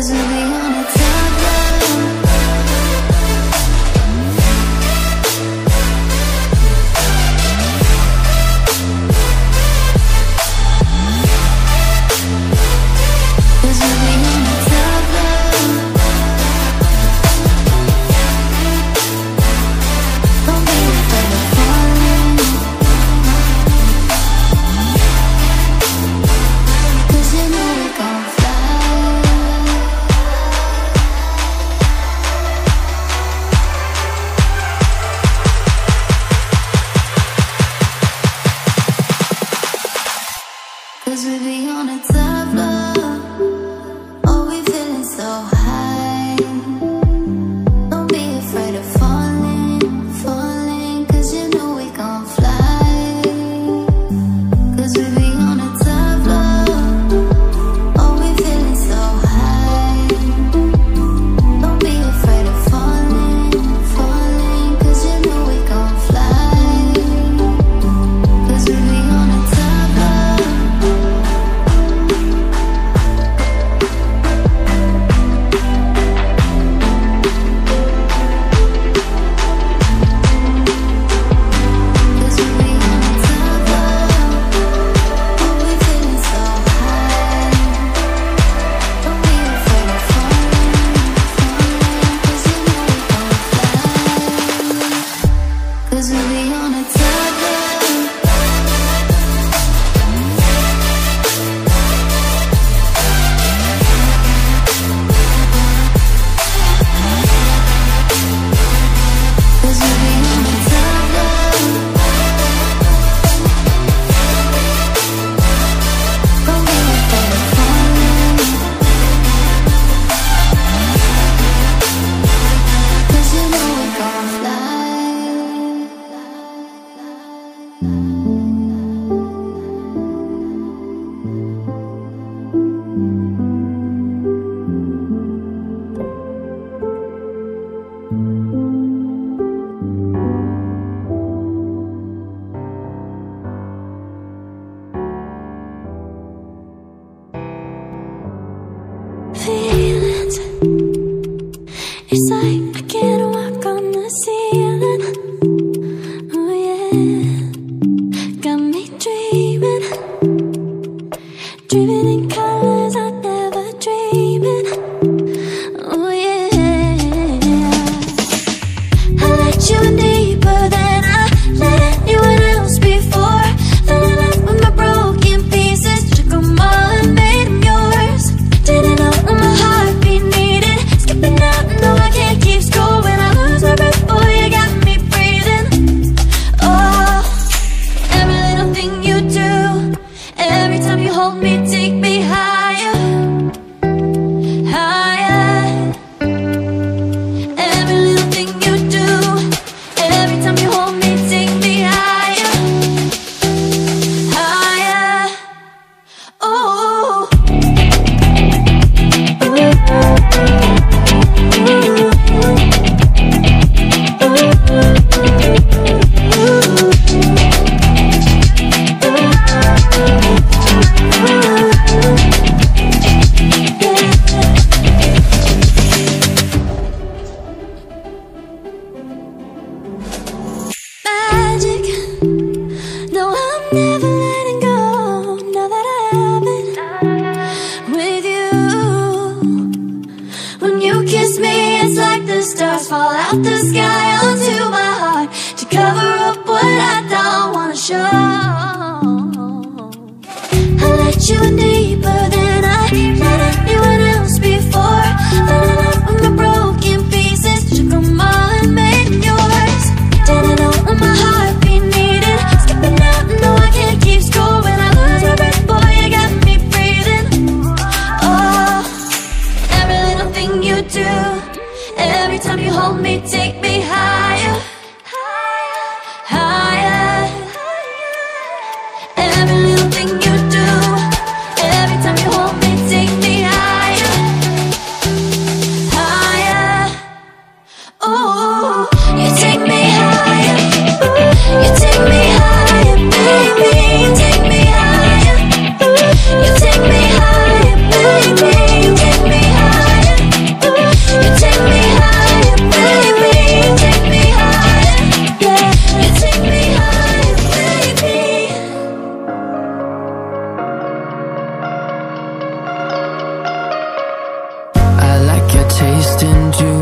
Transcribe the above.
It's like I can't walk on the ceiling. Oh yeah, got me dreaming, dreaming in colors I never dreamed in. Oh yeah, I let you in deeper than I let anyone else before. Fell in love with my broken pieces, took them all and made them yours. Didn't know what my heartbeat needed, skipping out, no I can't keep score. When I lose my breath, boy, you got me breathing. Oh, every little thing you do, every time you hold me, take me higher, higher. Every little thing you do, every time you hold me, take me higher, higher. Oh, magic. No, I'm never letting go. Now that I have it with you. When you kiss me, it's like the stars fall out the sky onto my heart to cover up what I don't wanna show. I let you in deeper than I let anyone else before. Fell in love with my broken pieces, took them all and made them yours. Didn't know what my heartbeat needed, skipping out, no I can't keep score. When I lose my breath, boy, you got me breathing. Oh, every little thing you do, every time you hold me, take me higher, higher. Every little thing you do, every time you hold me, take me higher, higher. Oh, you take me higher, you take me higher, baby, you take me higher, you take me higher, baby, you take me higher. destined to